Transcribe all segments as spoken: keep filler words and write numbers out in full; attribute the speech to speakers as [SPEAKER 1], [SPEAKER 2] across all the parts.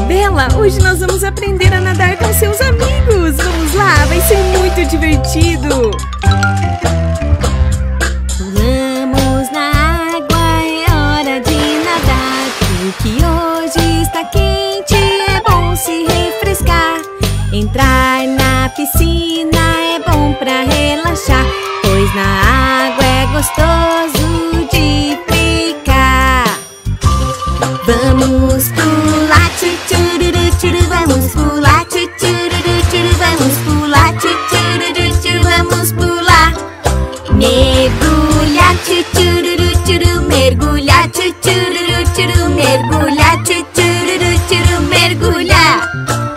[SPEAKER 1] Bela, hoje nós vamos aprender a nadar com seus amigos. Vamos lá, vai ser muito divertido.
[SPEAKER 2] Pulamos na água, é hora de nadar, porque hoje está quente, é bom se refrescar. Entrar na piscina é bom pra relaxar, pois na água é gostoso de ficar. Vamos pular, tchururu, tchuru, vamos pular, tchururu, tchuru, vamos pular, tchururu, tchuru, vamos pular. Mergulhar, tchururu, tchuru, mergulhar, tchururu, tchuru, mergulhar, tchururu, tchuru, mergulhar.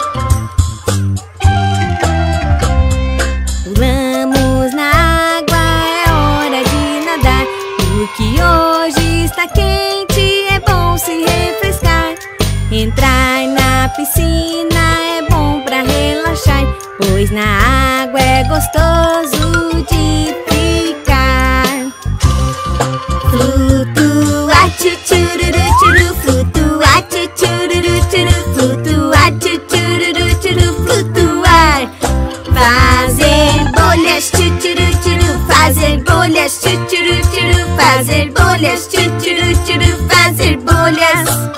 [SPEAKER 2] Pulamos na água, é hora de nadar, porque hoje está quente, é bom se refrescar. Entrar na piscina é bom pra relaxar, pois na água é gostoso de ficar. Flutuar, tchururu, tchuru, flutuar, tchururu, tchuru, flutuar, tchururu, tchuru, flutuar. Fazer bolhas, tchururu, tchuru, fazer bolhas, tchururu, tchuru, fazer bolhas, tchururu, tchuru, fazer bolhas.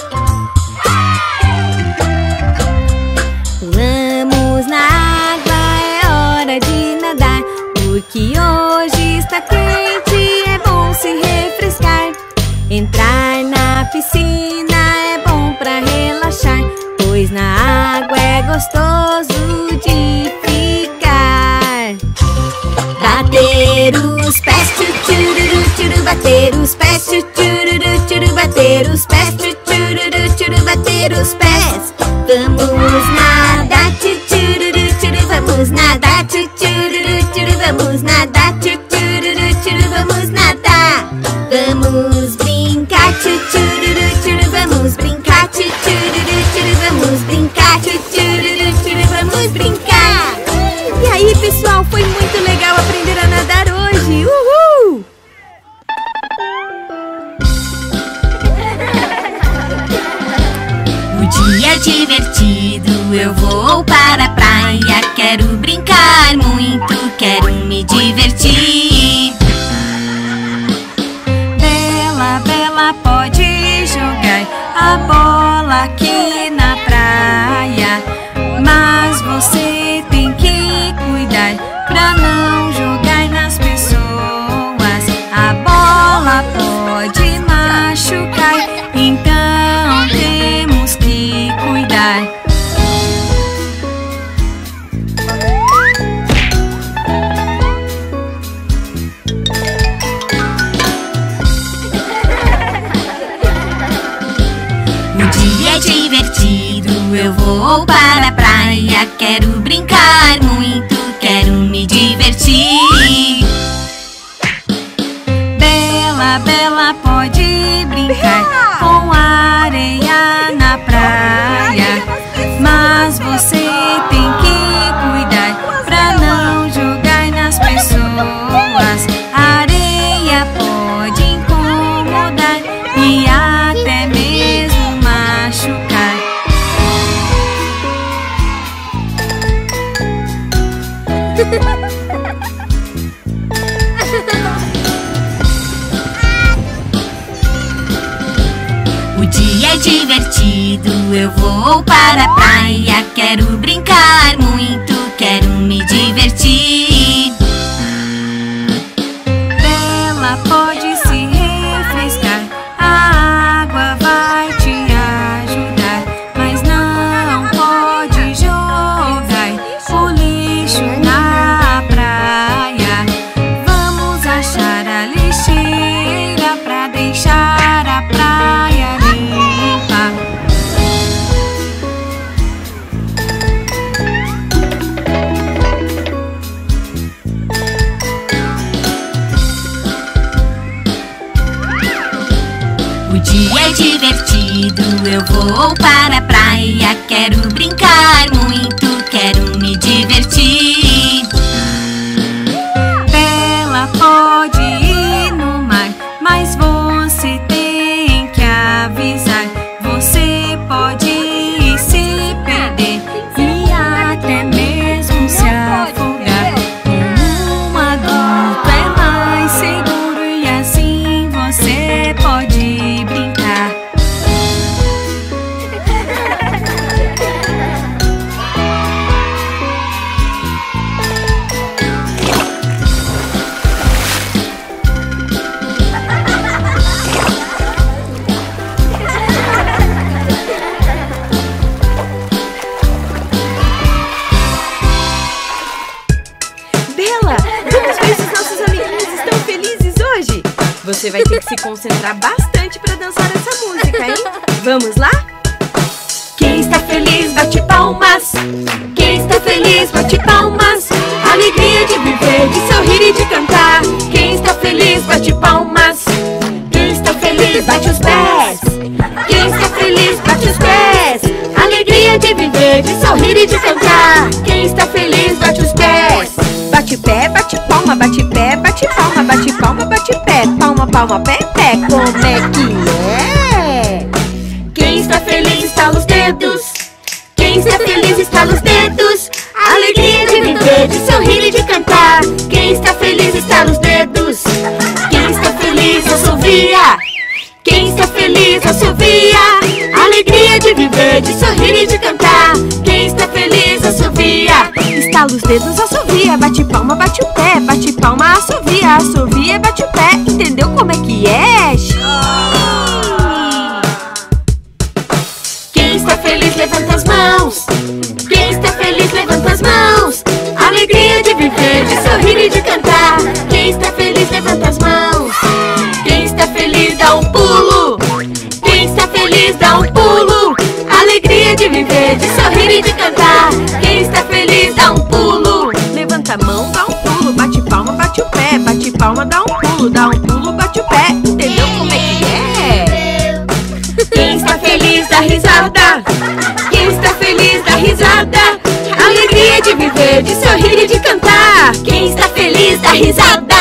[SPEAKER 2] Pulamos na água, é hora de nadar, porque hoje está quente, é bom se refrescar. Entrar na piscina é bom pra relaxar, pois na água é gostoso de ficar. Bater os pés, tchururu, tchuru, bater os pés, tchururu, tchuru, bater os pés, tchururu, tchuru, bater os pés. Vamos nadar, tchururu, tchuru, vamos nadar, tchururu, tchuru, vamos nadar, tchururu, tchuru, vamos nadar. Vamos brincar, tchururu, tchuru, vamos brincar, tchururu, tchuru, vamos brincar, tchururu, tchuru, vamos brincar.
[SPEAKER 1] E aí, pessoal, foi muito legal aprender a nadar hoje. Uhul!
[SPEAKER 2] O dia é divertido, eu vou para a praia. Quero brincar muito, quero me divertir. Bela, Bela, pode jogar a bola aqui na praia, mas você tem que cuidar pra não jogar nas pessoas. A bola pode machucar, então temos que cuidar. O dia é divertido, eu vou para a praia. Quero brincar muito, quero me divertir. Bela, Bela, pode brincar com a areia na praia, mas você tem que cuidar pra não jogar nas pessoas. A areia pode incomodar e até mesmo machucar. O dia é divertido, eu vou para a praia. Quero brincar muito, quero me divertir. Bela, pode se refrescar, a água vai te ajudar, mas não pode jogar o lixo na praia. Vamos achar a lixeira pra deixar a praia limpa. O dia é divertido, eu vou para a praia. Quero brincar muito, quero me divertir. Bela, pode ir no mar, mas você tem que avisar. Você pode ser
[SPEAKER 1] concentrar bastante pra dançar essa música, hein? Vamos lá?
[SPEAKER 2] Quem está feliz bate palmas. Quem está feliz bate palmas. Alegria de viver, de sorrir e de cantar. Quem está feliz bate palmas. Quem está feliz bate os pés. Quem está feliz bate os pés. Alegria de viver, de sorrir e de cantar. Quem está feliz bate os pés.
[SPEAKER 1] Bate pé, bate palma, bate pé, bate palma, bate palma, bate pé. Palma, palma, pé, pé. Como é que é?
[SPEAKER 2] Quem está feliz estala os dedos. Quem está feliz estala os dedos. Alegria de viver, de sorrir e de cantar. Quem está feliz estala os dedos. Quem está feliz assovia. Quem está feliz assovia. Alegria de viver, de sorrir e de cantar. Quem está feliz assovia.
[SPEAKER 1] Estala os dedos, assovia. Bate palma, bate o pé. Bate palma, assovia. Assovia, bate o pé. Entendeu como é que é?
[SPEAKER 2] Quem está feliz levanta as mãos. Quem está feliz levanta as mãos. Alegria de viver, de sorrir e de cantar. Quem está feliz levanta as mãos. Quem está feliz dá um pulo. Quem está feliz dá um pulo. Alegria de viver, de sorrir e de cantar. Quem está feliz dá um pulo.
[SPEAKER 1] Levanta a mão, dá um pulo. Bate palma, bate o pé. Bate palma, dá um pulo. Dá um pulo, bate o pé. Entendeu como é que é?
[SPEAKER 2] Quem está feliz dá risada. Quem está feliz dá risada. Alegria de viver, de sorrir e de cantar. Quem está feliz dá risada.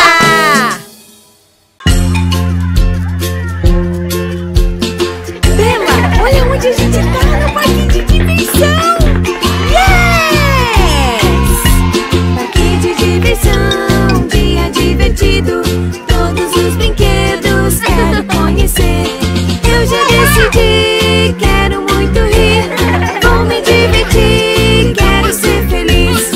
[SPEAKER 1] Bela, olha onde a gente tá, no parque de diversão. Yes!
[SPEAKER 2] Parque de diversão, dia divertido. Todos os brinquedos quero conhecer. Eu já decidi, quero muito rir. Vou me divertir, quero ser feliz.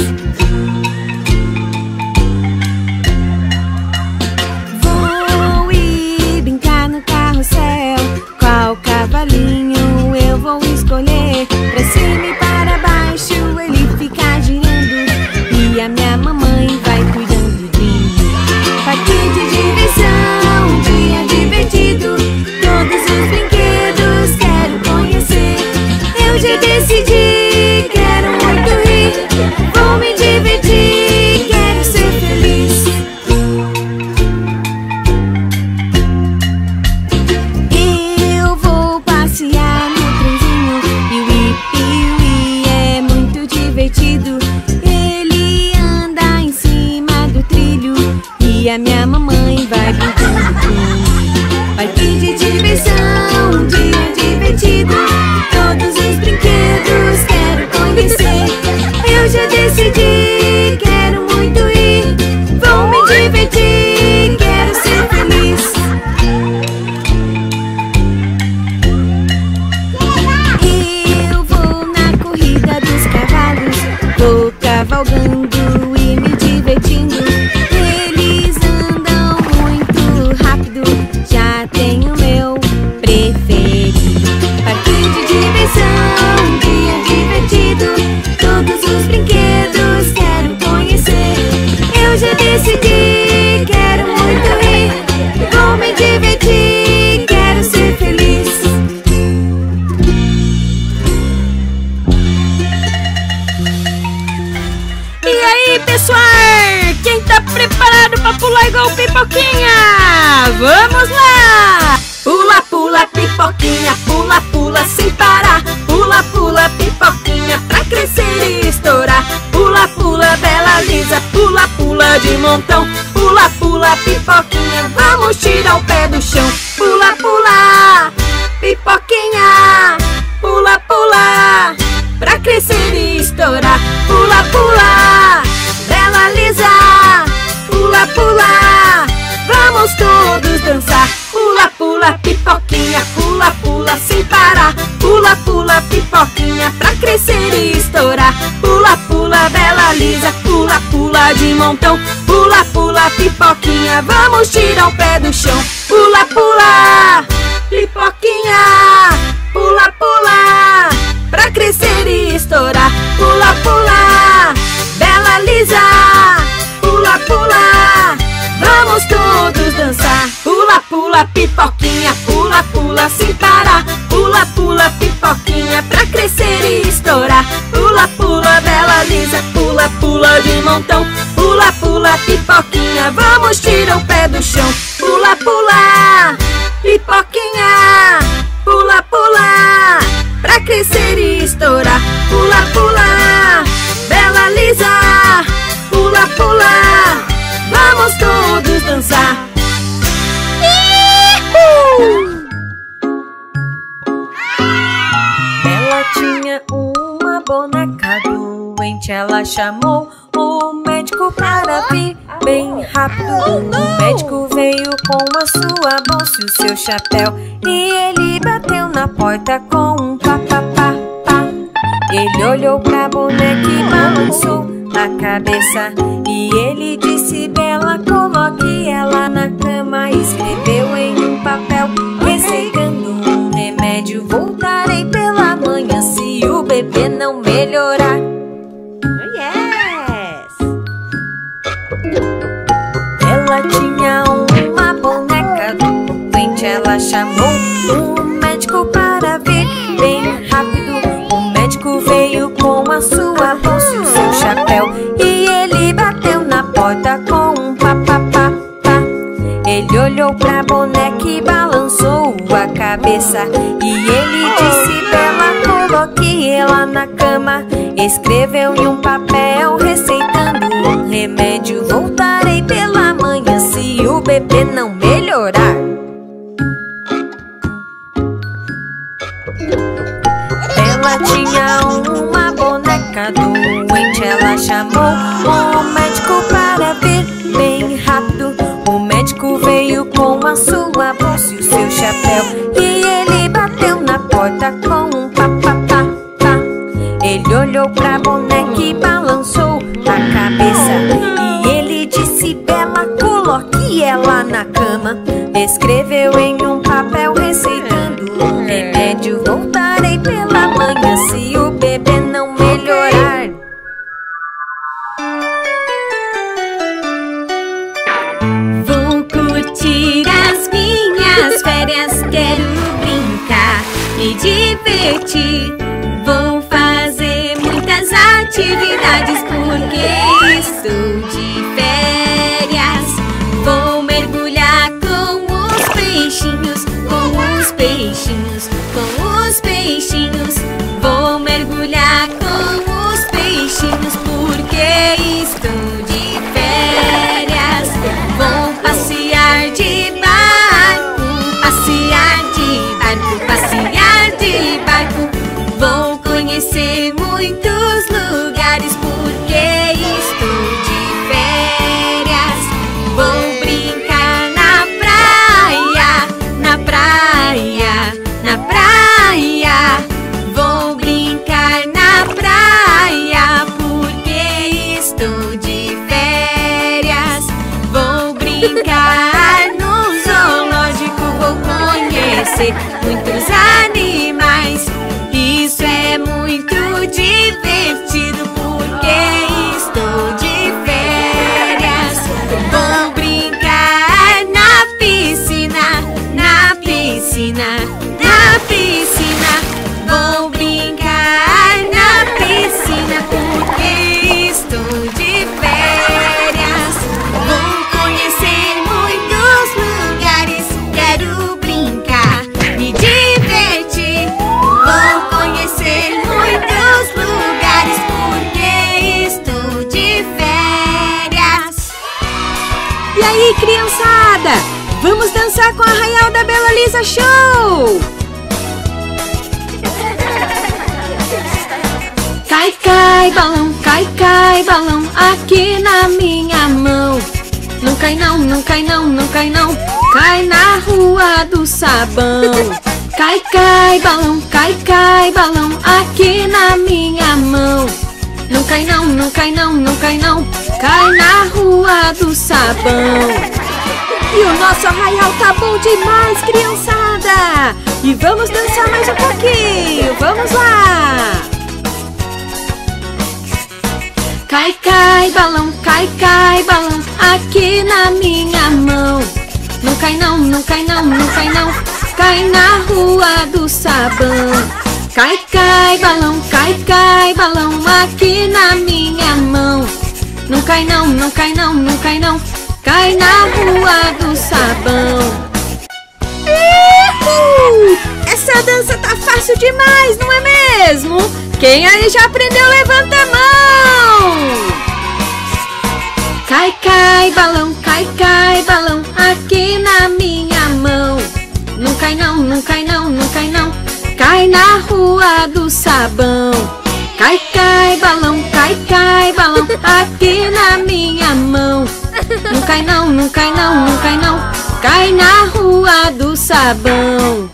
[SPEAKER 2] Vou ir brincar no carrossel. Qual cavalinho eu vou escolher? Pra cima e para baixo ele fica girando. E a minha mamãe vai cuidando de mim. Parque de diversão, dia divertido. Todos os brinquedos quero conhecer. Eu já decidi, quero muito rir. Vou me divertir, quero ser feliz. Eu vou passear no trenzinho. Piuí, piuí, é muito divertido. Ele anda em cima do trilho. E a minha mamãe vai brincando comigo. Parque de diversão, dia divertido. Todos os brinquedos quero conhecer. Eu já decidi, quero muito ir. Vou me divertir, quero ser feliz. Eu vou na corrida dos cavalos. Vou cavalgando e me divertindo. Eles andam muito rápido. Já tenho meu preferido. Parque de diversão, dia divertido. Todos os brinquedos quero conhecer. Eu já decidi, quero muito ir. Vou me divertir, quero ser feliz.
[SPEAKER 1] E aí, pessoal? Quem tá preparado pra pular igual pipoquinha? Vamos lá!
[SPEAKER 2] Pula, pula, pipoquinha, pula, pula sem parar. Pula, pula, pipoquinha, pra crescer e estourar. Pula, pula, bela lisa, pula, pula de montão. Pula, pula, pipoquinha, vamos tirar o pé do chão. Pula, pula, pipoquinha, pula, pula, pra crescer e estourar. Pula, pula, bela lisa, pula, pula, vamos todos dançar. Pula, pula, pipoquinha, pula, pula sem parar. Pula, pula, pipoquinha, pra crescer e estourar. Pula, pula, bela lisa, pula, pula de montão. Pula, pula, pipoquinha, vamos tirar o pé do chão. Pula, pula, pipoquinha, pula, pula, pra crescer e estourar. Pula, pula, bela lisa, pula, pula, vamos todos dançar. Pula, pula, pipoquinha,
[SPEAKER 1] pula, pula sem parar. Pula, pula pipoquinha pra crescer e estourar. Pula, pula Bela Lisa, pula, pula de montão. Pula, pula pipoquinha, vamos tirar o pé do chão. Pula, pula pipoquinha, pula, pula pra crescer e estourar. Pula, pula Bela Lisa, pula, pula, vamos todos dançar.
[SPEAKER 2] Ela tinha uma boneca doente. Ela chamou o médico para vir bem rápido. O médico veio com a sua bolsa e o seu chapéu, e ele bateu na porta com um pá, pá, pá, pá. Ele olhou pra boneca e balançou a cabeça, e ele disse: Bela, coloque ela na cama. Escreveu em um papel, receitando um remédio. Voltarei pela manhã se o bebê não melhorar.
[SPEAKER 1] Oh, yes!
[SPEAKER 2] Ela tinha uma boneca doente. Ela chamou o médico para vir bem rápido. O médico veio com a sua bolsa e o seu chapéu, e ele bateu na porta com um pá, pá, pá, pá. Ele olhou pra boneca e balançou a cabeça, e ele disse: Bela, coloque ela na cama. Escreveu em um papel, receitando um remédio. Voltarei pela manhã se o bebê não melhorar. Ela tinha uma boneca doente. Ela chamou o médico para vir bem rápido. O médico veio com a sua bolsa e o seu chapéu, e ele bateu na porta com um pá, pá, pá, pá. Ele olhou pra boneca e balançou a cabeça, e ele disse: Bela, coloque ela na cama. Escreveu em um papel, receitando um remédio. Voltarei pela manhã se o bebê não melhorar.
[SPEAKER 3] Vou curtir as minhas férias, quero brincar, me divertir. Vou fazer muitas atividades porque estou de férias. Vou mergulhar com os peixinhos, com os peixinhos, com os peixinhos. Vou mergulhar com os peixinhos porque estou de férias. Vou passear de barco, passear de barco, passear de barco. Vou conhecer muitos lugares porque estou de férias. Vou brincar na praia, na praia, na praia. Vou brincar na praia porque estou de férias. Vou brincar no zoológico, vou conhecer muitos animais. Isso é muito divertido porque estou de férias. Vou brincar na piscina, na piscina, na piscina. Vou brincar na piscina porque estou de férias. Vou conhecer muitos lugares, quero brincar, me divertir. Vou conhecer muitos lugares porque estou de férias.
[SPEAKER 1] E aí, criançada? Vamos dançar com a Arraial da Bela Lisa Show! Cai, cai, balão, cai, cai, balão, aqui na minha mão. Não cai não, não cai não, não cai não, cai na rua do sabão. Cai, cai, balão, cai, cai, balão, aqui na minha mão. Não cai não, não cai não, não cai não, cai na rua do sabão. E o nosso arraial tá bom demais, criançada! E vamos dançar mais um pouquinho, vamos lá! Cai, cai, balão, cai, cai, balão, aqui na minha mão. Não cai não, não cai não, não cai não, cai na rua do sabão. Cai, cai, balão, cai, cai, balão aqui na minha mão. Não cai não, não cai não, não cai não, cai na rua do sabão.
[SPEAKER 2] Uhul! Essa dança tá fácil demais, não é mesmo? Quem aí já aprendeu, levanta a mão!
[SPEAKER 1] Cai, cai, balão, cai, cai, balão aqui na minha mão. Não cai não, não cai não, não cai não, cai na rua do sabão. Cai, cai, balão, cai, cai, balão aqui na minha mão. Não cai não, não cai não, não cai não, cai na rua do sabão.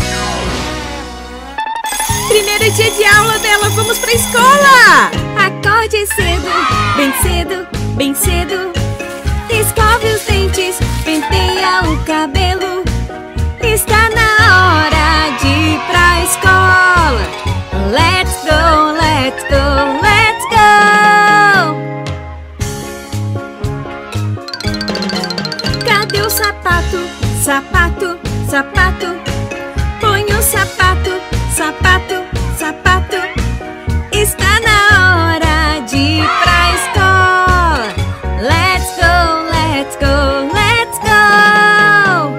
[SPEAKER 2] Primeiro dia de aula dela, vamos pra escola! Acorde cedo, bem cedo, bem cedo. Escove os dentes, penteia o cabelo. Está na hora de ir pra escola. Let's go, let's go, let's go. Cadê o sapato, sapato, sapato? Põe o sapato, sapato, sapato. Está na hora de ir pra escola. Let's go, let's go, let's go.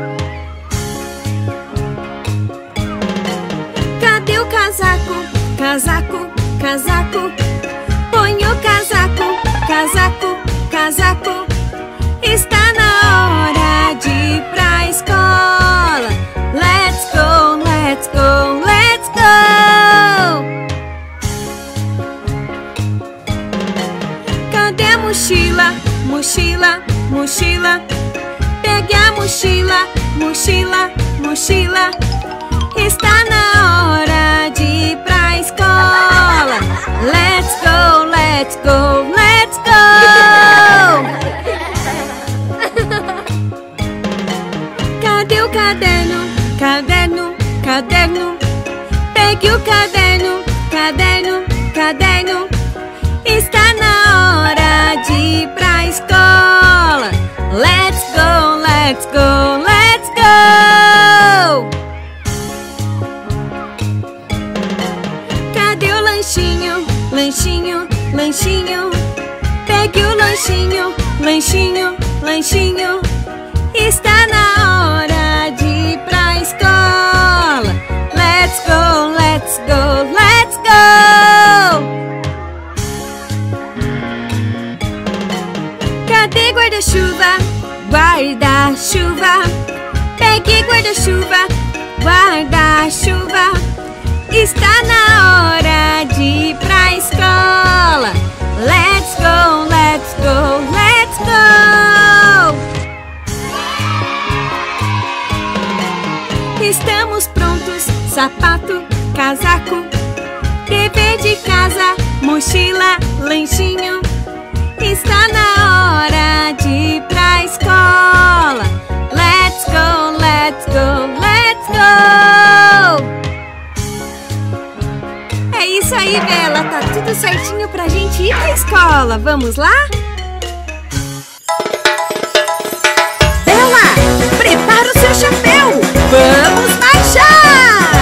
[SPEAKER 2] Cadê o casaco, casaco, casaco? Põe o casaco, casaco, casaco. Está na hora de ir pra escola. Let's go, let's go, let's go. Cadê a mochila, mochila, mochila? Pegue a mochila, mochila, mochila. Está na hora de ir pra escola. Let's go, let's go, let's go. Cadê o caderno, caderno, caderno? Pegue o caderno, caderno, caderno. Está na hora de ir pra escola. Let's go, let's go, let's go. Cadê o lanchinho, lanchinho, lanchinho? Pegue o lanchinho, lanchinho, lanchinho. Está na hora de ir pra escola. Let's go, let's go, let's go. Cadê guarda-chuva, guarda-chuva? Pegue guarda-chuva, guarda-chuva. Está na hora de ir pra escola. Let's go, let's go, let's go. Estamos prontos, sapato, casaco, dever de casa, mochila, lanchinho. Está na hora de ir pra escola. Let's go, let's go, let's go. É isso aí, Bela, tá tudo certinho pra gente ir pra escola. Vamos lá? Bela, prepara o seu chapéu. Vamos marchar!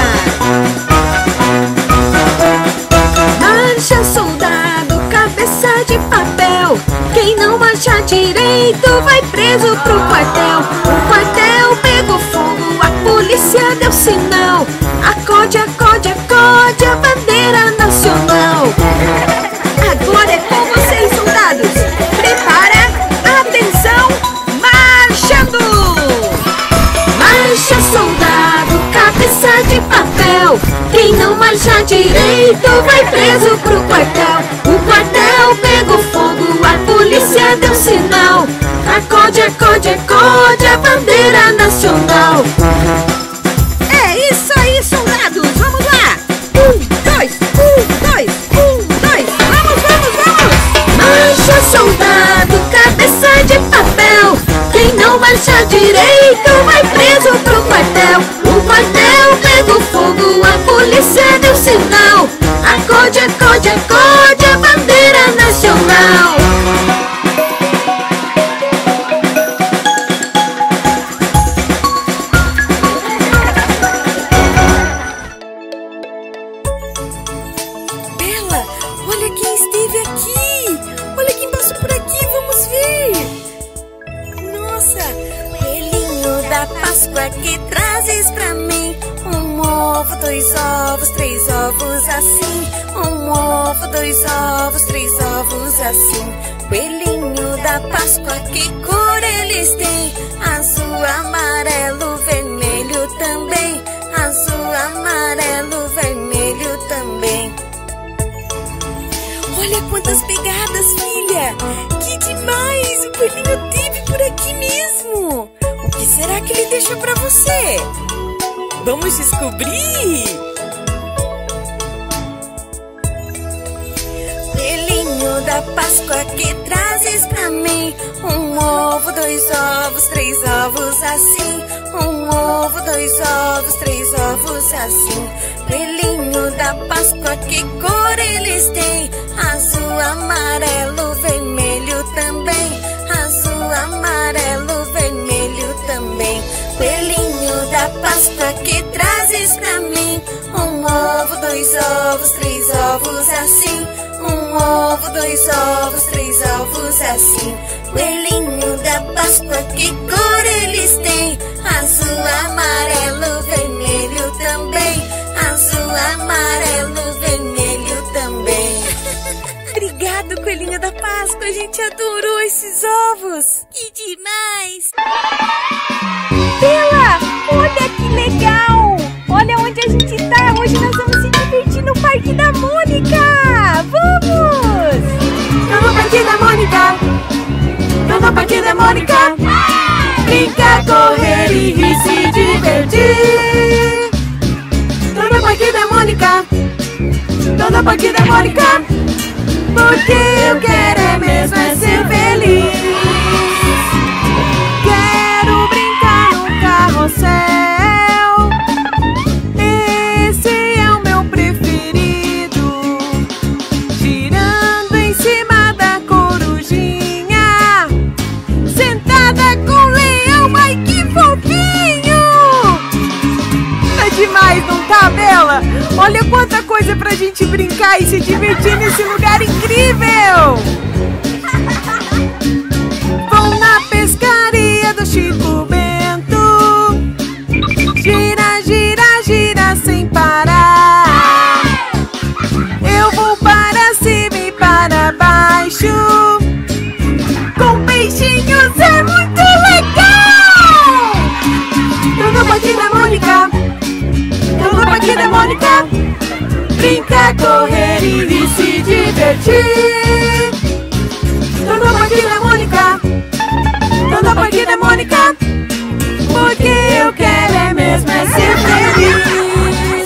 [SPEAKER 1] Marcha, soldado, cabeça de papel. Quem não marchar direito vai preso pro quartel. O quartel pegou fogo, a polícia deu sinal. Acode, acode, acode a bandeira nacional. Agora é com vocês, soldados. Prepara, atenção, marchando! Marcha, soldado, cabeça de papel. Quem não marchar direito vai preso pro quartel. O quartel pegou fogo, a polícia deu sinal. Acode, acode, acode a bandeira nacional.
[SPEAKER 2] É isso aí, soldados, vamos lá! Um, dois, um, dois, um, dois, vamos, vamos, vamos!
[SPEAKER 1] Marcha, soldado, cabeça de papel. Quem não marchar direito vai preso pro quartel. O quartel pegou fogo, a polícia deu sinal. Acode, acode, acode a bandeira nacional.
[SPEAKER 2] Bela, olha quem esteve aqui. Olha quem passou por aqui, vamos ver. Nossa, coelhinho da Páscoa, que trazes pra mim? Um ovo, dois ovos, três ovos assim. Um ovo, dois ovos, três ovos assim. Coelhinho da Páscoa, que cor eles têm? Azul, amarelo, vermelho também. Azul, amarelo, vermelho também. Olha quantas pegadas, filha! Que demais! O coelhinho teve por aqui mesmo! O que será que ele deixou pra você? Vamos descobrir! Coelhinho da Páscoa, que trazes pra mim? Um ovo, dois ovos, três ovos assim. Um ovo, dois ovos, três ovos assim. Coelhinho da Páscoa, que cor eles têm? Azul, amarelo, vermelho também. Azul, amarelo, vermelho também. Coelhinho da Páscoa, que trazes pra mim? Um ovo, dois ovos, três ovos assim. Um ovo, dois ovos, três ovos assim. Coelhinho da Páscoa, que cor eles têm? Azul, amarelo, vermelho também. Azul, amarelo, vermelho também. Obrigado, Coelhinho da Páscoa. A gente adorou esses ovos. Que demais! Bela, olha que legal! Olha onde a gente tá. Hoje nós vamos se divertir no Parque da Mônica. Vamos! Tô no Parque da Mônica. Tô no Parque da Mônica. Brincar, correr e rir, se divertir. Tô no Parque da Mônica. Tô no Parque da Mônica. Porque eu quero é mesmo é ser feliz. Quero brincar no carrossel. Esse é o meu preferido. Girando em cima da corujinha. Sentada com o leão, ai que fofinho. Tá demais, não tá, Bela? Olha quanta coisa pra gente brincar e se divertir nesse lugar incrível! Vão na pescaria do Chico Bento. Gira, gira, gira sem parar. Eu vou para cima e para baixo. Com peixinhos é muito legal! Tô no Parque da Mônica. Tô no Parque da Mônica. Brincar, correr e rir, se divertir. Tô no Parque da Mônica. Tô no Parque da Mônica. Porque eu quero é mesmo é ser feliz.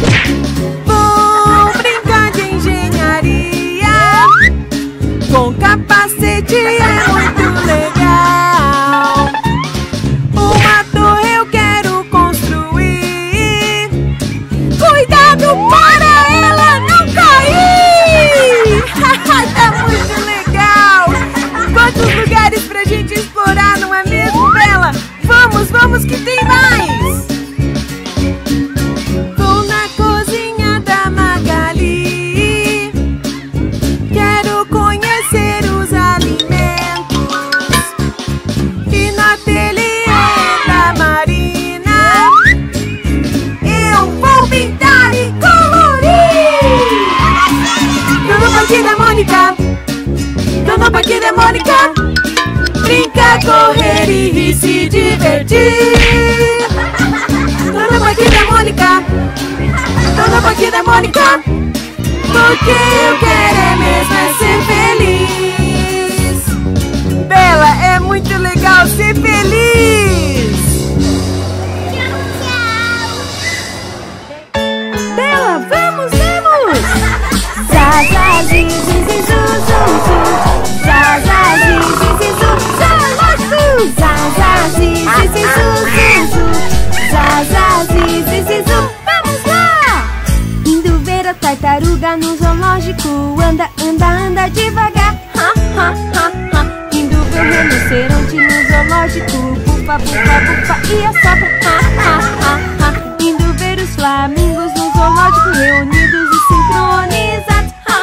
[SPEAKER 2] Vou brincar de engenharia. Com capacete é muito legal. Uma torre eu quero construir. Cuidado para ela não cair! Tá muito legal! Quantos lugares pra gente explorar, não é mesmo, Bela? Vamos, vamos que tem mais! Vou na cozinha da Magali. Quero conhecer os alimentos. E no ateliê da Marina eu vou pintar e colorir. Tô no Parque da Mônica. Tô no Parque da Mônica. Brincar, correr e rir, se divertir. Tô no Parque da Mônica. Tô no Parque da Mônica. Porque eu quero é mesmo é ser feliz. Bela, é muito legal ser feliz. Bela, vamos, vamos! Zaza, zizi, zizu, zuzu. Zaza, zizi, zizu, zoológico. Zaza, zizi, zizu, zuzu. Zaza, zizi, zizu, vamos lá! Indo ver a tartaruga no zoológico. Anda, anda, anda devagar. Ha, ha, ha, ha. Indo ver o rinoceronte no zoológico. Bufa, bufa, bufa e assopra. Ha, ha, ha, ha. Indo ver os flamingos no zoológico, reunidos e sincronizados. Ha,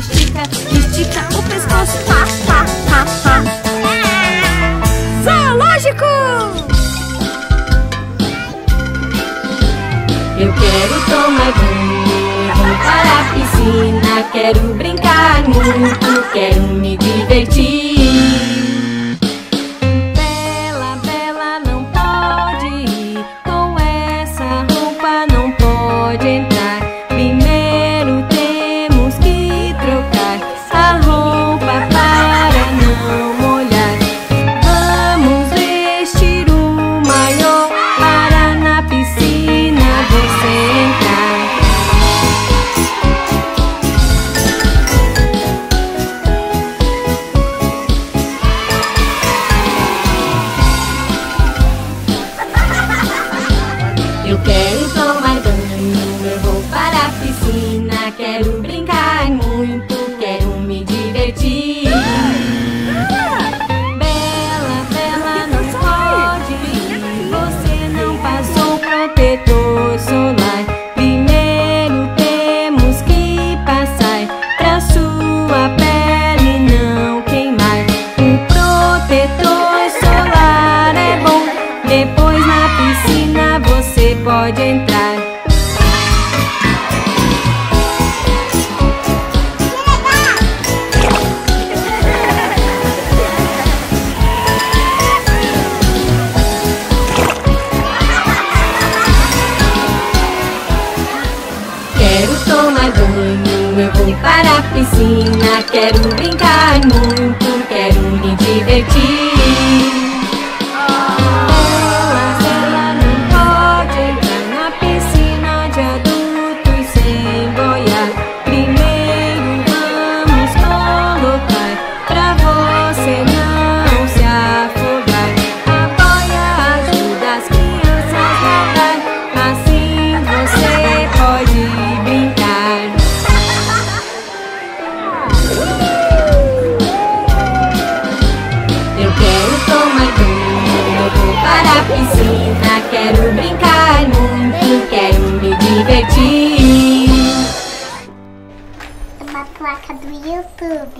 [SPEAKER 2] estica, estica o pescoço. Ha, ha, ha, ha. Zoológico!
[SPEAKER 3] Eu quero tomar banho, vou para a piscina. Quero brincar muito, quero me divertir.
[SPEAKER 2] Bela, Bela não pode ir, com essa roupa não pode entrar. Primeiro temos que trocar a roupa para não molhar. Vamos vestir o maiô para na piscina você entrar.
[SPEAKER 3] Eu quero tomar banho, eu vou para a piscina. Quero brincar muito, quero me divertir.
[SPEAKER 2] Bela, Bela não pode ir, você não passou protetor solar. Primeiro temos que passar pra sua pele não queimar. Um protetor solar é bom, depois na piscina você pode entrar.
[SPEAKER 3] Quero tomar banho, eu vou para a piscina. Quero brincar muito, quero me divertir.
[SPEAKER 2] Bela, Bela não pode entrar na piscina de adultos sem boiar. Primeiro vamos colocar pra você não se afogar. A boia ajuda as crianças a nadar, assim você pode brincar.
[SPEAKER 3] Eu quero tomar banho, eu vou para a piscina. Quero brincar muito, quero me divertir.
[SPEAKER 4] Uma placa do YouTube.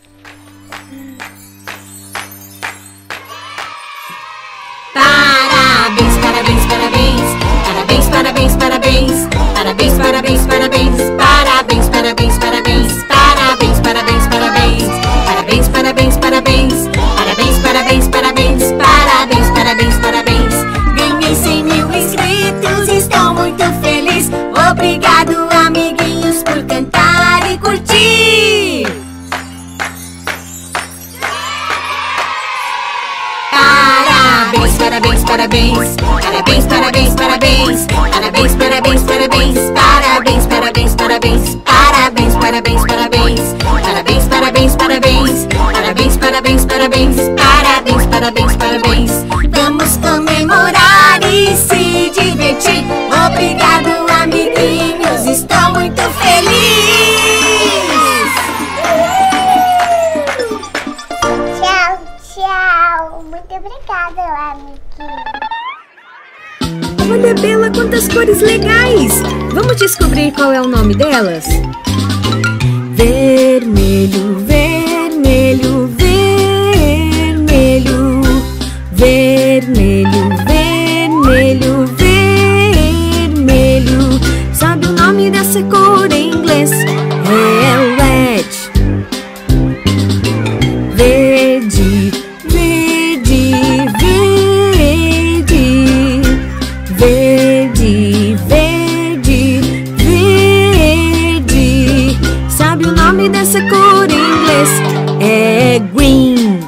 [SPEAKER 3] Parabéns, parabéns, parabéns. Parabéns, parabéns, parabéns. Parabéns, parabéns, parabéns. Parabéns, parabéns, parabéns. Parabéns, parabéns, parabéns. Parabéns, parabéns, parabéns. Parabéns, parabéns, parabéns. Parabéns, parabéns, parabéns. Ganhei cem mil inscritos, estou muito feliz. Obrigado, amiguinhos, por cantar e curtir. Parabéns, parabéns, parabéns. Parabéns, parabéns, parabéns. Parabéns, parabéns, parabéns. Parabéns, parabéns, parabéns. Parabéns, parabéns, parabéns. Parabéns, parabéns, parabéns. Parabéns, parabéns, parabéns. Parabéns, parabéns, parabéns. Vamos comemorar e se divertir. Obrigado, amiguinhos, estou muito feliz.
[SPEAKER 4] Tchau, tchau. Muito obrigada, amiguinho.
[SPEAKER 1] Olha, Bela, quantas cores legais! Vamos descobrir qual é o nome delas? Vermelho, vermelho, vermelho. Vermelho, vermelho, vermelho. Sabe o nome dessa cor em inglês? É red. Verde, verde, verde. Verde, verde, verde. Sabe o nome dessa cor em inglês? É green.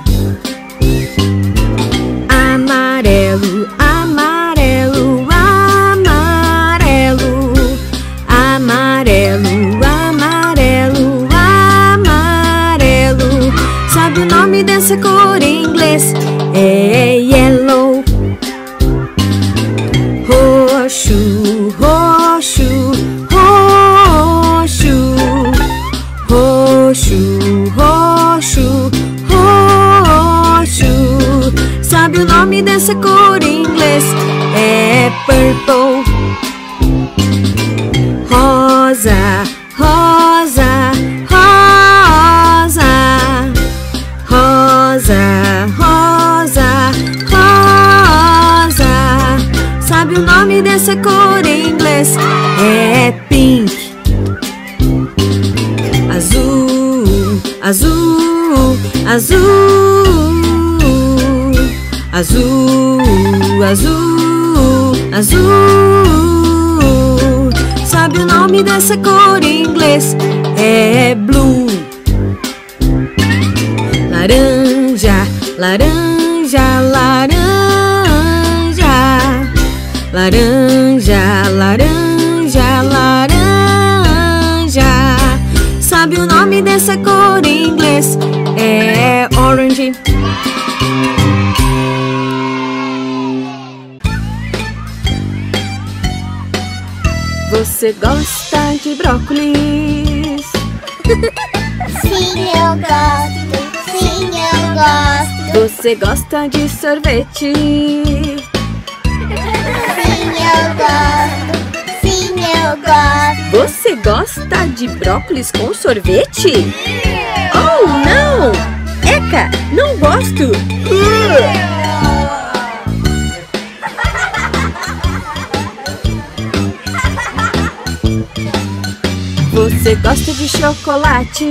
[SPEAKER 1] Amarelo, amarelo, amarelo. Amarelo, amarelo, amarelo. Sabe o nome dessa cor em inglês? É yellow. Roxo, roxo, roxo. Roxo, roxo, roxo. Sabe o nome dessa cor em inglês? É purple. Rosa, rosa, rosa.
[SPEAKER 2] dessa cor em inglês é pink. Azul, azul, azul, azul, azul, azul. Sabe o nome dessa cor em inglês? É blue. Laranja, laranja, laranja, laranja, laranja, laranja. Sabe o nome dessa cor em inglês? É orange. Você gosta de brócolis?
[SPEAKER 4] Sim, eu gosto. Sim, eu gosto.
[SPEAKER 2] Você gosta de sorvete?
[SPEAKER 4] Sim, eu gosto. Sim, eu gosto.
[SPEAKER 2] Você gosta de brócolis com sorvete? Oh, não! Eca, não gosto! Uh! Você gosta de chocolate?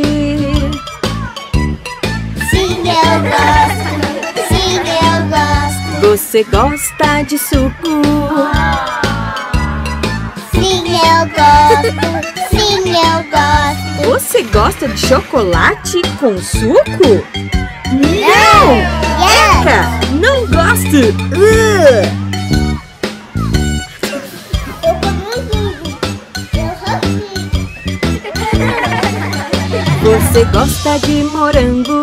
[SPEAKER 4] Sim, eu gosto. Sim, eu gosto.
[SPEAKER 2] Você gosta de suco?
[SPEAKER 4] Sim, eu gosto. Sim, eu gosto.
[SPEAKER 2] Você gosta de chocolate com suco? Não!
[SPEAKER 4] Yes.
[SPEAKER 2] Eca, não gosto! Uh!
[SPEAKER 4] Eu como tudo. Eu
[SPEAKER 2] Você gosta de morango?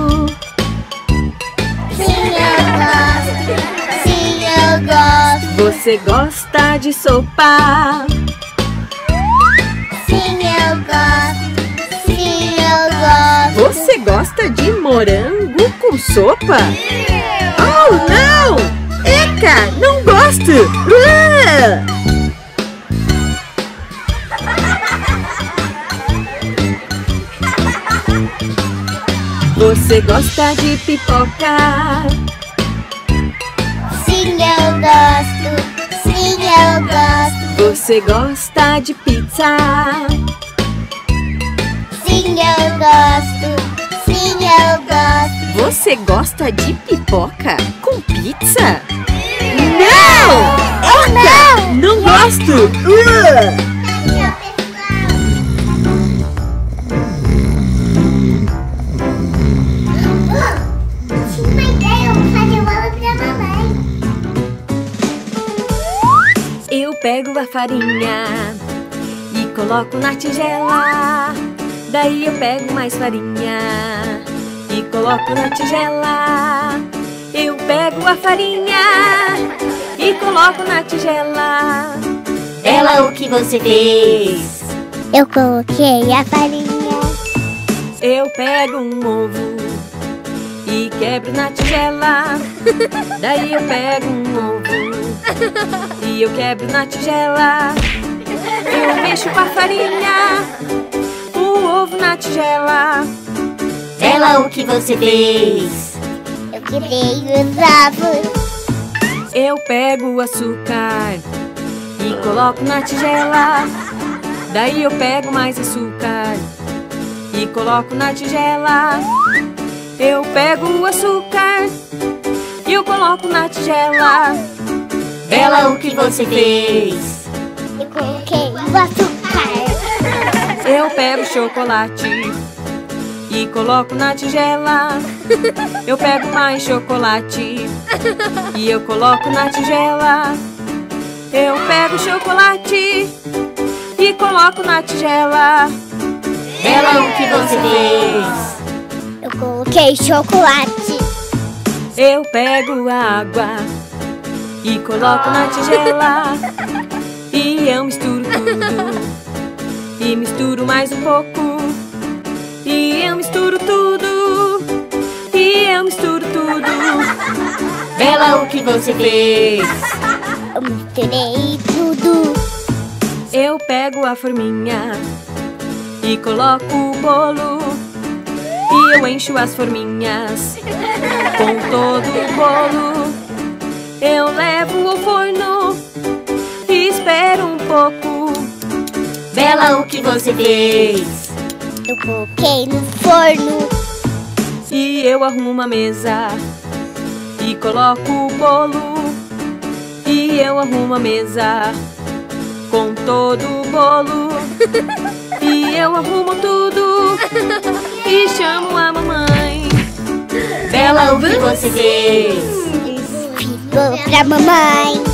[SPEAKER 4] Sim, eu gosto. Sim, eu gosto.
[SPEAKER 2] Você gosta de sopa?
[SPEAKER 4] Sim, eu gosto. Sim, eu gosto.
[SPEAKER 2] Você gosta de morango com sopa? Oh, não! Eca, não gosto! Uh! Você gosta de pipoca?
[SPEAKER 4] Sim, eu gosto. Sim, eu gosto.
[SPEAKER 2] Você gosta de pizza?
[SPEAKER 4] Sim, eu gosto. Sim, eu gosto.
[SPEAKER 2] Você gosta de pipoca com pizza? Não! Eca, não gosto! Uh!
[SPEAKER 4] Tinha uma ideia, eu vou fazer bolo pra mamãe.
[SPEAKER 2] Eu pego a farinha e coloco na tigela. Daí eu pego mais farinha e coloco na tigela. Eu pego a farinha e coloco na tigela.
[SPEAKER 3] Bela, o que você fez?
[SPEAKER 4] Eu coloquei a farinha.
[SPEAKER 2] Eu pego um ovo e quebro na tigela. Daí eu pego um ovo e eu quebro na tigela. Eu mexo com a farinha, o ovo na tigela.
[SPEAKER 3] Bela, o que você fez?
[SPEAKER 4] Eu quebrei os ovos.
[SPEAKER 2] Eu pego o açúcar e coloco na tigela. Daí eu pego mais açúcar e coloco na tigela. Eu pego o açúcar e eu coloco na tigela.
[SPEAKER 3] Bela, o que você fez?
[SPEAKER 4] Eu coloquei o açúcar.
[SPEAKER 2] Eu pego o chocolate e coloco na tigela. Eu pego mais chocolate e eu coloco na tigela. Eu pego o chocolate e coloco na tigela.
[SPEAKER 3] Bela, o que você fez?
[SPEAKER 4] Eu coloquei chocolate.
[SPEAKER 2] Eu pego a água e coloco na tigela. E eu misturo tudo e misturo mais um pouco. E eu misturo tudo e eu misturo tudo.
[SPEAKER 3] Bela, o que você fez?
[SPEAKER 4] Eu misturei tudo.
[SPEAKER 2] Eu pego a forminha e coloco o bolo. E eu encho as forminhas com todo o bolo. Eu levo ao forno e
[SPEAKER 1] espero um pouco.
[SPEAKER 3] Bela, o que você fez?
[SPEAKER 4] Eu coloquei no forno.
[SPEAKER 1] E eu arrumo a mesa e coloco o bolo. E eu arrumo a mesa com todo o bolo. E eu arrumo tudo e chamo a mamãe.
[SPEAKER 3] Bela, o que você fez?
[SPEAKER 4] Vou pra mamãe.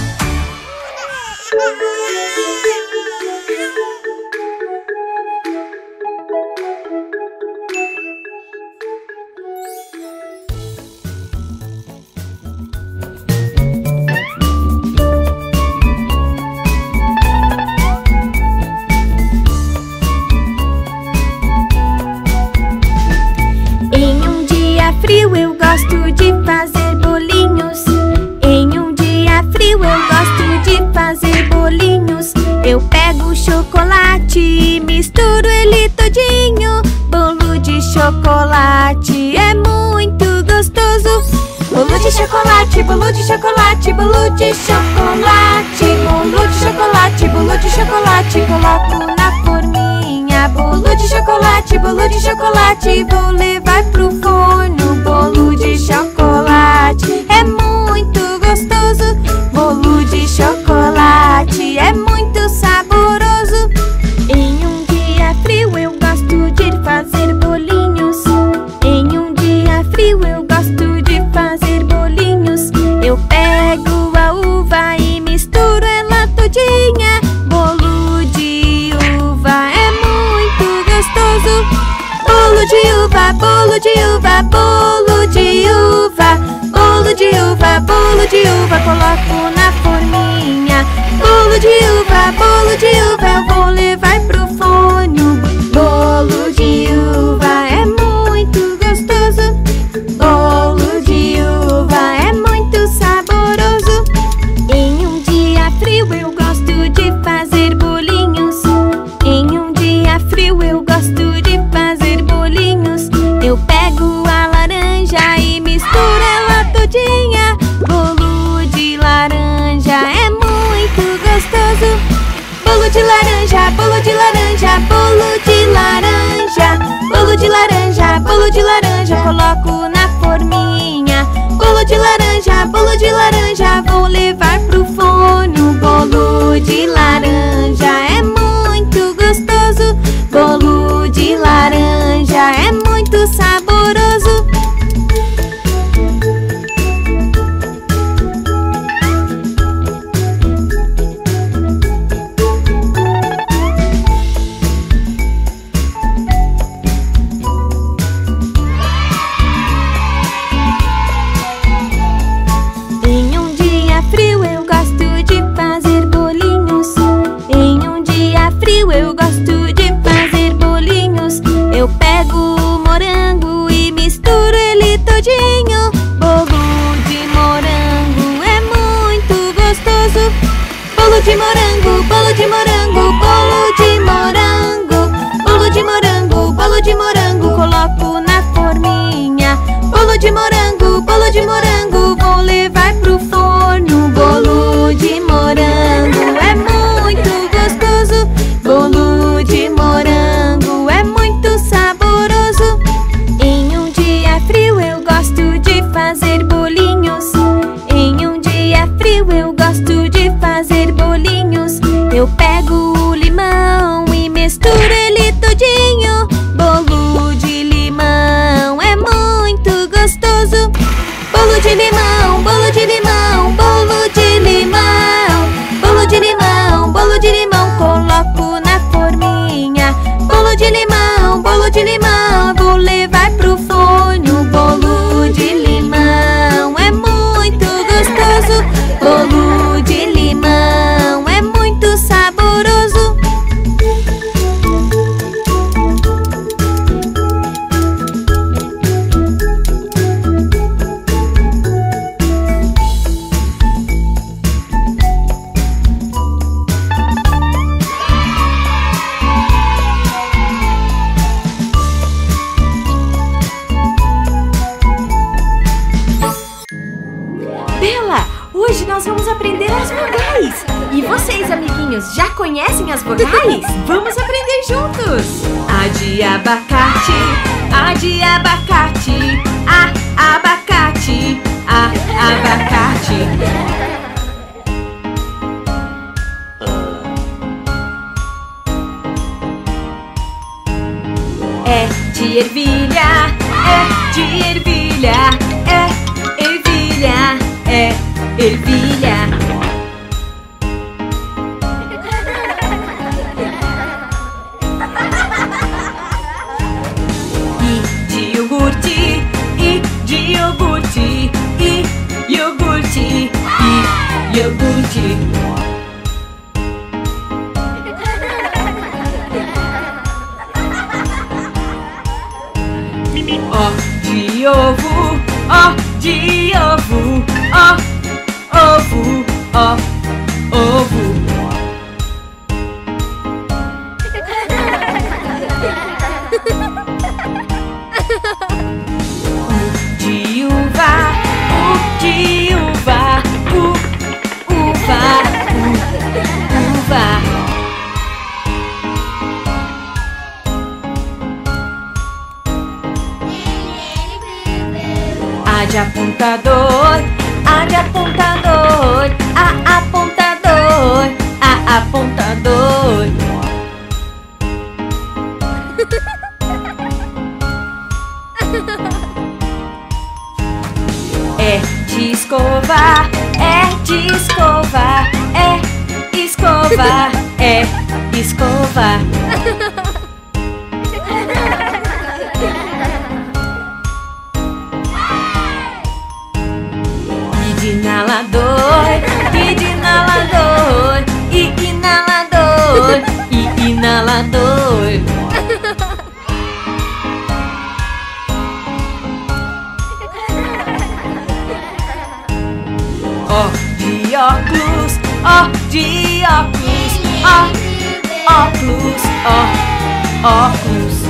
[SPEAKER 2] Frio eu gosto de fazer bolinhos. Em um dia frio eu gosto de fazer bolinhos. Eu pego o chocolate e misturo ele todinho. Bolo de chocolate é muito gostoso. Bolo de chocolate, bolo de chocolate, bolo de chocolate. Bolo de chocolate, bolo de chocolate, coloco na forminha. Bolo de chocolate, bolo de chocolate, vou levar pro forno. Bolo de chocolate é muito gostoso. Bolo de chocolate é muito saboroso. Em um dia frio eu gosto de fazer bolinhos. Em um dia frio eu gosto de fazer bolinhos. Eu pego a uva e misturo ela todinha. Bolo de uva é muito gostoso. Bolo de uva, bolo de uva, bolo de uva. Bolo de uva, bolo de uva, coloco na forminha. Bolo de uva, bolo de uva, eu vou levar pro forno. Bolo de uva é muito gostoso. Bolo de uva é muito saboroso. Em um dia frio eu gosto de fazer bolinhos. Em um dia frio eu gosto de fazer bolinhos. Eu pego a laranja e misturo ela todinha. Bolo de laranja é muito gostoso. Bolo de laranja, bolo de laranja, bolo de laranja. Bolo de laranja, bolo de laranja, coloco na forminha. Bolo de laranja, bolo de laranja, vou levar pro forno. Bolo de laranja é muito gostoso. Bolo de laranja é muito saboroso. Em um dia frio eu gosto de fazer bolinhos. Em um dia frio eu gosto de fazer bolinhos. Eu pego o morango e misturo ele todinho. Bolo de morango é muito gostoso. Bolo de morango, bolo de morango, bolo de morango. Bolo de morango, bolo de morango, coloco na forminha. Bolo de morango, bolo de morango, vou levar pro forno. Bolo de morango é muito gostoso. Bolo de morango é muito saboroso. Em um dia frio eu gosto de fazer bolinhos. Em um dia frio eu gosto de fazer bolinhos. Eu pego o limão e misturo ele todinho. Bolo de limão é muito gostoso. Bolo de
[SPEAKER 1] E vocês, amiguinhos, já conhecem as vogais? Vamos aprender juntos! A de abacate, A de abacate, A, abacate, A, abacate. É de ervilha, É de ervilha, É ervilha, É ervilha. Iogurte, I de iogurte, I, iogurte, I, iogurte. O de ovo, O de ovo, O, ovo, O, ovo. De uva, U de uva, U, uva, U, uva. A de apontador, A de apontador, A apontador, A apontador. É de escova, É de escova, É escova, É escova. E de inalador, E de inalador, E inalador, E inalador. O de óculos, O de óculos, O, óculos, O, óculos.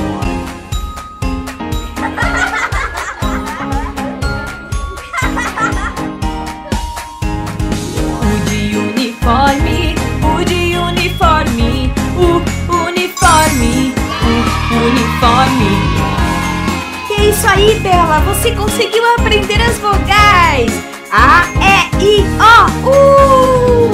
[SPEAKER 1] U de uniforme, U de uniforme, U, uniforme, U, uniforme. É isso aí, Bela, você conseguiu aprender as vogais. A, E, I, O, U.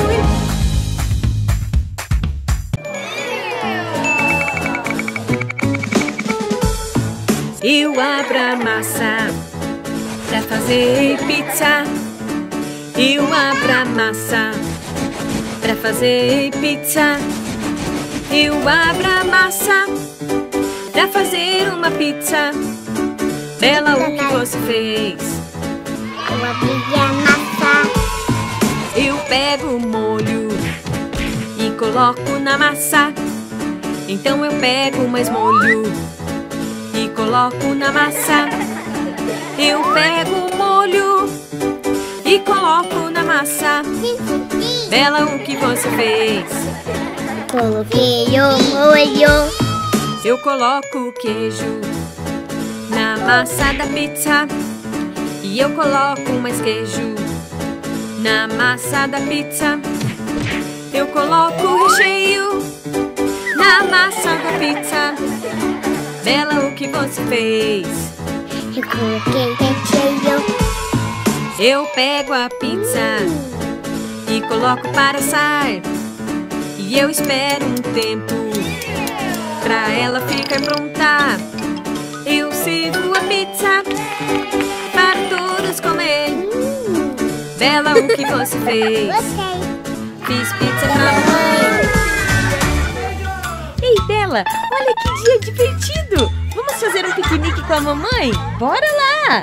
[SPEAKER 1] Eu abro a massa pra fazer pizza. Eu abro a massa pra fazer pizza. Eu abro a massa pra fazer uma pizza. Bela, o que você fez?
[SPEAKER 4] Eu abri a massa.
[SPEAKER 1] Eu pego o molho e coloco na massa. Então eu pego mais molho e coloco na massa. Eu pego o molho e coloco na massa. Bela, o que você fez?
[SPEAKER 4] Coloquei o molho.
[SPEAKER 1] Eu coloco o queijo na massa da pizza. E eu coloco mais queijo na massa da pizza. Eu coloco o recheio na massa da pizza. Bela, o que você fez?
[SPEAKER 4] Eu coloquei recheio.
[SPEAKER 1] Eu pego a pizza e coloco para assar. E eu espero um tempo pra ela ficar pronta. Eu sirvo a pizza para todos comer. Bela, o que você fez?
[SPEAKER 4] Gostei.
[SPEAKER 1] Fiz pizza pra mamãe. Ei, Bela, olha que dia divertido! Vamos fazer um piquenique com a mamãe? Bora lá!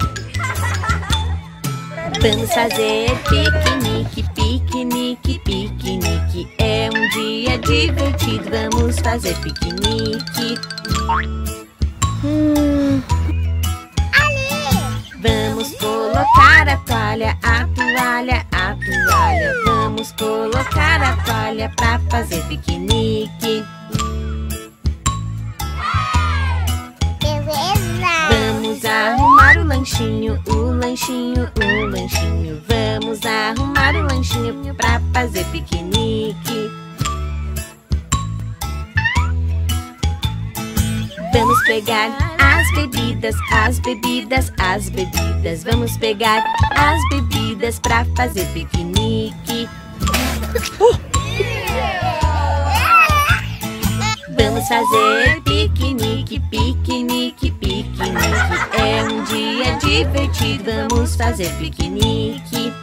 [SPEAKER 1] Vamos fazer piquenique, piquenique, piquenique. É um dia divertido, vamos fazer piquenique. Hum. Vamos colocar a toalha, a toalha, a toalha. Vamos colocar a toalha pra fazer piquenique.
[SPEAKER 4] Beleza.
[SPEAKER 1] Vamos arrumar o lanchinho, o lanchinho, o lanchinho. Vamos arrumar o lanchinho pra fazer piquenique.
[SPEAKER 2] Vamos pegar as bebidas, as bebidas, as bebidas. Vamos pegar as bebidas pra fazer piquenique. Vamos fazer piquenique, piquenique, piquenique. É um dia divertido, vamos fazer piquenique.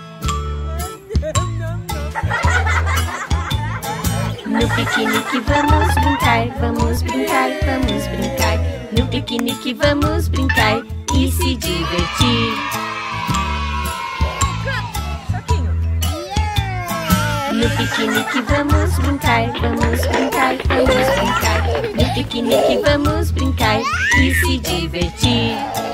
[SPEAKER 2] No piquenique vamos brincar, vamos brincar, vamos brincar. No piquenique vamos brincar e se divertir. No piquenique vamos brincar, vamos brincar, vamos brincar. No piquenique vamos brincar e se divertir.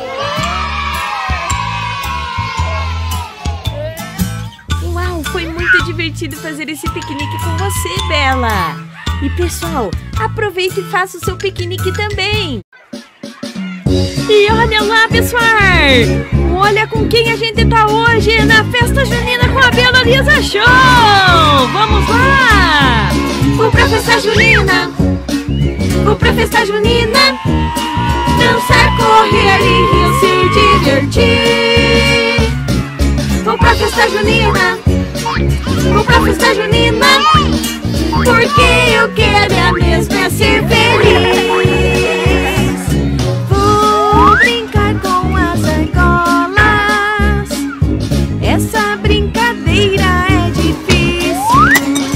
[SPEAKER 2] Uau, foi muito divertido fazer esse piquenique com você, Bela. E pessoal, aproveite e faça o seu piquenique também. E olha lá, pessoal! Olha com quem a gente tá hoje na festa junina com a Bela Lisa Show! Vamos lá!
[SPEAKER 1] Vou pra festa junina, vou pra festa junina, dançar, correr e rir, se divertir. Vou pra festa junina, vou pra festa junina, porque eu quero é mesmo é ser feliz. Vou brincar com as argolas, essa brincadeira é difícil,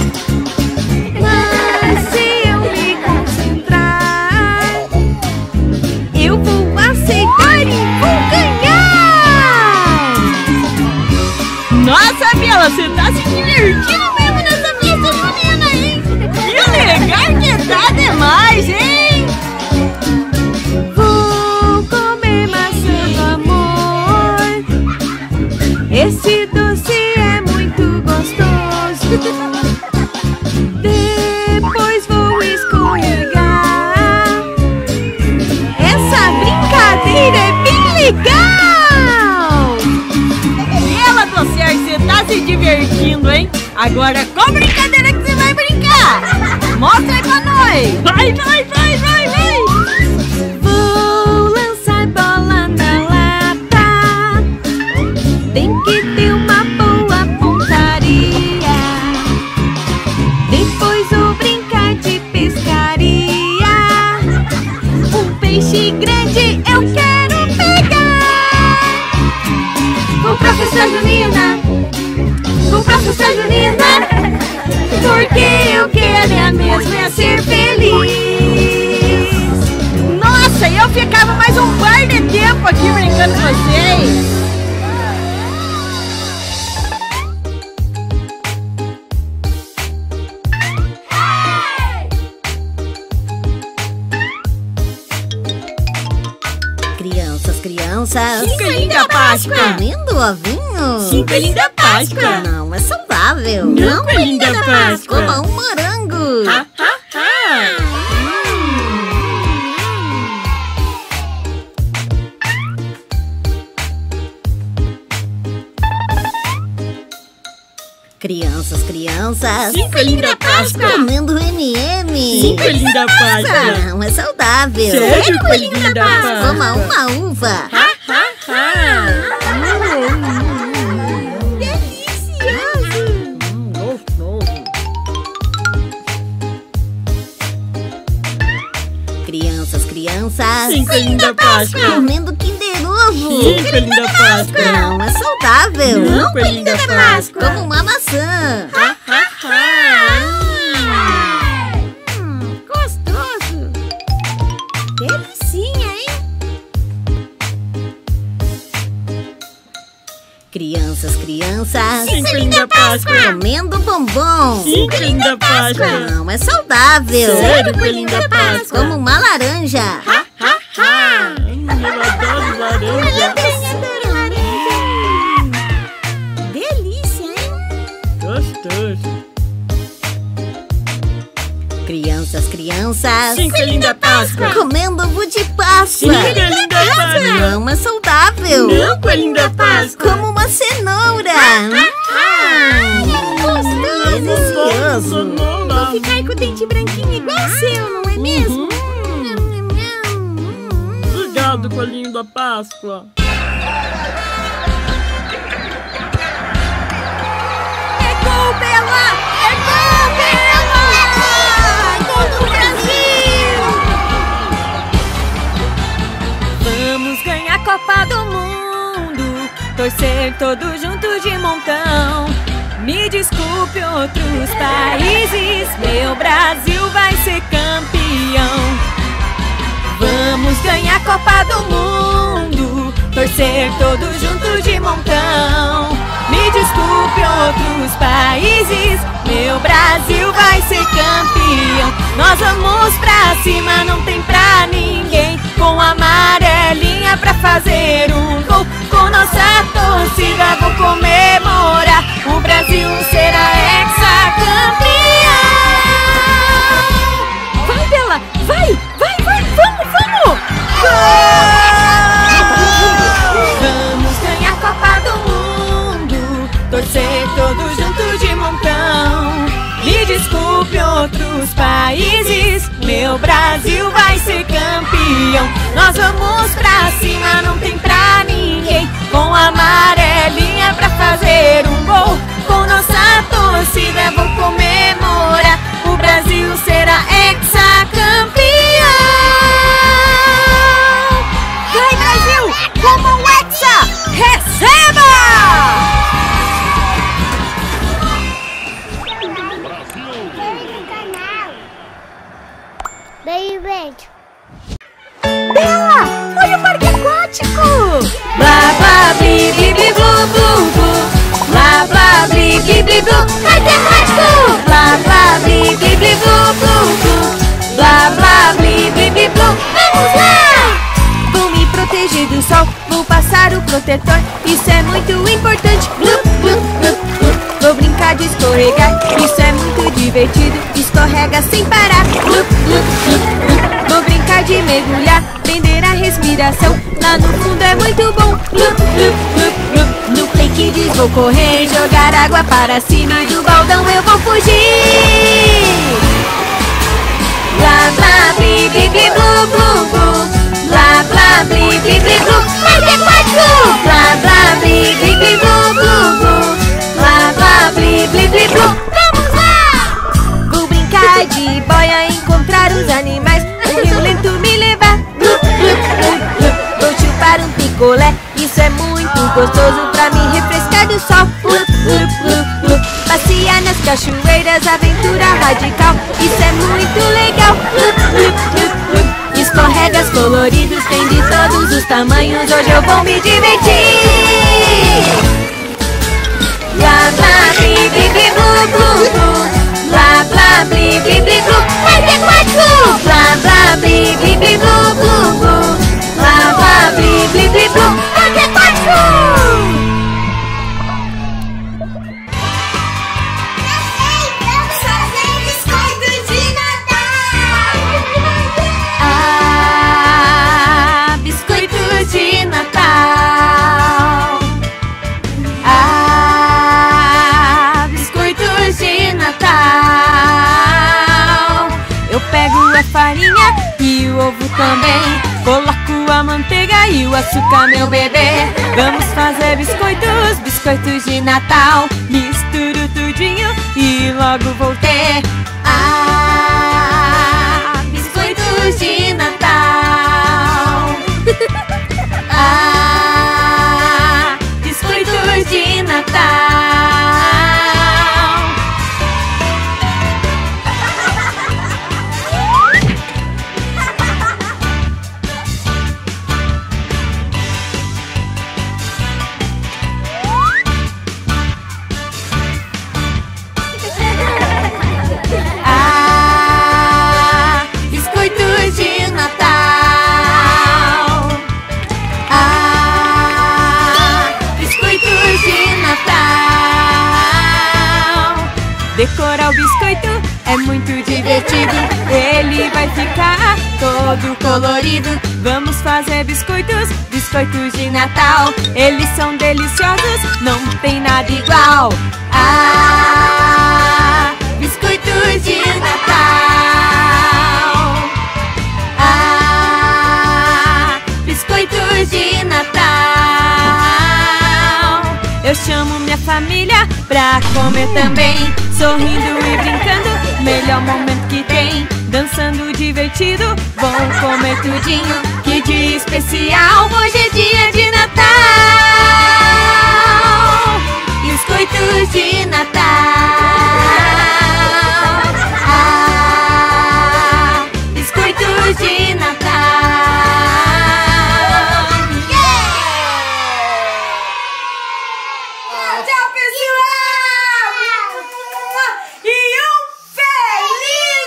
[SPEAKER 1] mas se eu me concentrar, eu vou aceitar e vou ganhar.
[SPEAKER 2] Nossa, Bela, você tá se divertindo mesmo nessa festa junina, hein? Que legal que tá demais, hein?
[SPEAKER 1] Vou comer maçã do amor, esse doce é muito gostoso. Depois vou escorregar, essa brincadeira é bem legal.
[SPEAKER 2] Bela do céu, você tá se divertindo, hein? Agora, qual brincadeira que você vai brincar? Mostra aí pra nós! Vai, vai, vai, vai, vai!
[SPEAKER 1] Vou lançar bola na lata, tem que ter uma boa pontaria. Depois vou brincar de pescaria, um peixe grande eu quero pegar. Vou pra festa junina, vou pra festa junina, porque eu quero é mesmo é ser feliz.
[SPEAKER 2] Nossa, eu ficava mais um par de tempo aqui brincando com vocês!
[SPEAKER 5] Crianças, crianças,
[SPEAKER 2] Cinco linda Páscoa!
[SPEAKER 5] comendo ovinho?
[SPEAKER 2] Cinco linda Páscoa!
[SPEAKER 5] Não é saudável.
[SPEAKER 2] Não é linda Páscoa!
[SPEAKER 5] Coma um morango.
[SPEAKER 2] Ha, ha, ha.
[SPEAKER 5] Crianças, crianças,
[SPEAKER 2] Cinco linda Páscoa!
[SPEAKER 5] comendo M M.
[SPEAKER 2] Cinco linda Páscoa!
[SPEAKER 5] Não é saudável.
[SPEAKER 2] Sério, linda Páscoa!
[SPEAKER 5] Coma uma uva.
[SPEAKER 2] Ha, ha, ha.
[SPEAKER 5] Crianças, crianças,
[SPEAKER 2] Cinco linda Páscoa!
[SPEAKER 5] comendo Kinder Ovo.
[SPEAKER 2] Cinco linda Páscoa!
[SPEAKER 5] Não é saudável.
[SPEAKER 2] Não, linda Páscoa!
[SPEAKER 5] Como uma maçã.
[SPEAKER 2] Ha, ha, ha.
[SPEAKER 1] Hum, gostoso. Delicinha, hein?
[SPEAKER 5] Crianças, crianças,
[SPEAKER 2] Cinco linda Páscoa!
[SPEAKER 5] comendo bombom.
[SPEAKER 2] Cinco linda Páscoa!
[SPEAKER 5] Não é saudável.
[SPEAKER 2] Sério, linda Páscoa!
[SPEAKER 5] Como uma laranja.
[SPEAKER 2] Ha, ha, ha. Eu adoro laranja!
[SPEAKER 1] Delícia, hein?
[SPEAKER 2] Gostoso!
[SPEAKER 5] Crianças, crianças,
[SPEAKER 2] Cinco linda Páscoa!
[SPEAKER 5] comendo ovo de Páscoa.
[SPEAKER 2] Cinco linda Páscoa!
[SPEAKER 5] Não é saudável.
[SPEAKER 2] Não, linda Páscoa!
[SPEAKER 5] Como uma cenoura.
[SPEAKER 1] Ai, é gostoso.
[SPEAKER 5] Delicioso.
[SPEAKER 1] Vou ficar com o dente branquinho igual o seu, não é mesmo? Nham, nham, nham. da Páscoa.
[SPEAKER 5] É gol, Bela! É gol, Bela! Gol do Brasil!
[SPEAKER 2] Vamos ganhar a Copa do Mundo, torcer todos juntos de montão. Me desculpe outros países, meu Brasil vai ser campeão. Vamos ganhar a Copa do Mundo, torcer todos juntos de montão. Me desculpe outros países, meu Brasil vai ser campeão. Nós vamos pra cima, não tem pra ninguém, com a amarelinha pra fazer um gol. Com nossa torcida vou comemorar, o Brasil será hexacampeão. Vai, Bela, vai, vai, vai, vamos, vamos! Vamos ganhar a Copa do Mundo, torcer todos juntos de montão. Me desculpe outros países, meu Brasil vai ser campeão. Nós vamos pra cima, não tem pra ninguém, com a amarelinha pra fazer um gol. Com nossa torcida vou comemorar, o Brasil será hexacampeão. Vai, Brasil, como um hexa, receba!
[SPEAKER 4] Daí, beijo.
[SPEAKER 5] Bela, olha o parque aquático!
[SPEAKER 2] Blá blá bli bli bli blu blu blu. Blá blá bli bli bli blu.
[SPEAKER 5] Parque aquático!
[SPEAKER 2] Blá blá bli bli bli blu blu blu. Blá blá bli bli bli blu.
[SPEAKER 5] Vamos lá!
[SPEAKER 2] Vou me proteger do sol, vou passar o protetor, isso é muito importante. Blu, blu, blu, blu. Vou brincar de escorregar, isso é muito divertido, escorrega sem parar. Blu, blu, blu, blu. Vou brincar de mergulhar, prender a respiração, lá no fundo é muito bom. Blu, blu, blu, blu. No play kids vou correr, jogar água para cima, e do baldão eu vou fugir. Blá blá bli bli bli blu blu blu. Blá blá bli bli bli blu.
[SPEAKER 5] Parque aquático!
[SPEAKER 2] Blá blá bli bli bli blu blu blu. Blá blá bli bli bli blu.
[SPEAKER 5] Vamos lá!
[SPEAKER 2] Vou brincar de boia, encontrar os animais, o rio lento me levar. Blu, blu, blu, blu. Vou chupar um picolé, isso é muito gostoso pra me refrescar do sol. Blu, blu, blu, blu. Passear nas cachoeiras, aventura radical, isso é muito legal. Blu, blu, blu, blu. Escorregas coloridos, tem de todos os tamanhos, hoje eu vou me divertir. Blá blá bli bli bli blu blu blu. Blá blá bli bli bli blu.
[SPEAKER 5] Parque aquático!
[SPEAKER 2] Blá blá bli bli bli blu blu blu. Blá blá bli bli bli blu.
[SPEAKER 5] Parque aquático!
[SPEAKER 4] Vamos fazer biscoito de Natal.
[SPEAKER 2] Ah, biscoitos de Natal. Ah, biscoitos de Natal. Eu pego a farinha e o ovo também, coloco a manteiga e o açúcar, meu bebê. Vamos fazer biscoitos, biscoitos de Natal. Misturo tudinho e logo vou ter. Ah, biscoitos de Natal. Ah, biscoitos de Natal. Ah, biscoitos de Natal. Ah, biscoitos de Natal. Decorar o biscoito é muito divertido, ele vai ficar todo colorido. Vamos fazer biscoitos, biscoitos de Natal. Eles são deliciosos, não tem nada igual. Ah, biscoitos de Natal. Ah, biscoitos de Natal. Eu chamo minha família pra comer também, sorrindo e brincando, melhor momento que tem. Dançando divertido, vão comer tudinho. Que dia especial, hoje é dia de Natal. Biscoitos de Natal. Ah, biscoitos de Natal. Yeah! Tchau, pessoal! E um Feliz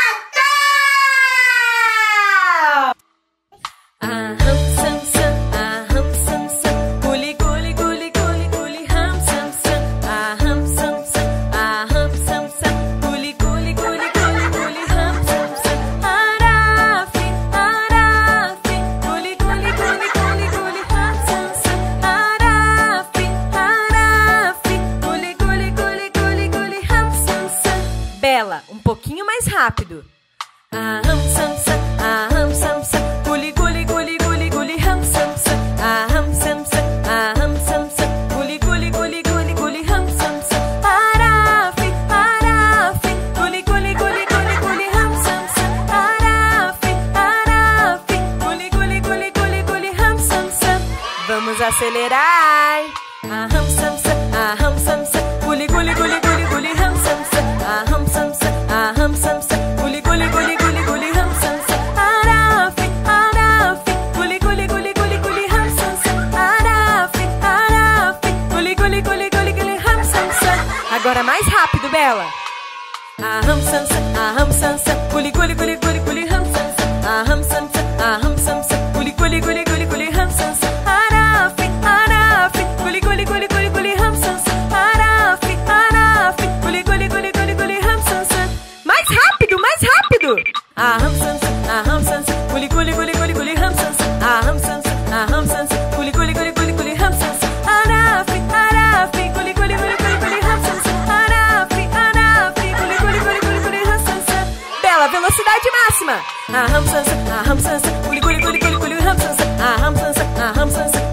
[SPEAKER 2] Natal! Aham, sam, sam, aham, sam, sam. Guli, guli, guli, guli, guli, ham, sam, sam. Aham, sam, sam, aham, sam, sam. Guli, guli, guli, guli, guli, ham, sam, sam. Arafi, arafi. Guli, guli, guli, guli, guli, ham, sam, sam. Arafi, arafi. Guli, guli, guli, guli, guli, ham, sam, sam. Bela, um pouquinho mais rápido. Aham, sam, sam, aham, sam, sam. Guli, guli, guli, guli, guli, ham, sam, sam. Aham, sam, sam, aham, sam, sam. Guli, guli, guli, guli, guli, ham, sam, sam. Arafi, arafi. Guli, guli, guli, guli, guli, ham, sam, sam. Arafi, arafi. Guli, guli, guli, guli, guli, ham, sam, sam. Vamos acelerar. Aham, sam, sam, aham, sam, sam. Guli, guli, guli, guli, guli, ham, sam, sam. Aham, sam, sam, aham, sam, sam. Guli, guli, guli, guli, guli, ham, sam, sam. Arafi, arafi. Guli, guli, guli, guli, guli, ham, sam, sam. Arafi, arafi. Guli, guli, guli, guli, guli, ham, sam, sam. Agora mais rápido, Bela. Aham, sam, sam, aham, sam, sam. Guli, guli, guli, guli, guli, ham, sam, sam. Aham, sam, sam, aham, sam, sam. Guli, guli, guli, guli, guli, ham, sam, sam. Arafi, arafi. Guli, guli, guli, guli, guli, ham, sam, sam. Arafi, arafi. Guli, guli, guli, guli, guli, ham, sam, sam. Mais rápido, mais rápido. Aham, sam, sam, aham, sam, sam. Guli, guli, guli, guli, guli, ham, sam, sam. Aham, sam, sam, aham, sam, sam. Guli, guli, guli, guli, guli, ham, sam, sam. Arafi, arafi. Guli, guli, guli, guli, guli, ham, sam, sam. Arafi, arafi. Guli, guli, guli, guli, guli, ham, sam, sam. Bela, velocidade máxima. Aham, sam, sam, aham, sam, sam. Guli, guli, guli, guli, guli, ham, sam, sam. Aham, sam, sam, aham, sam, sam.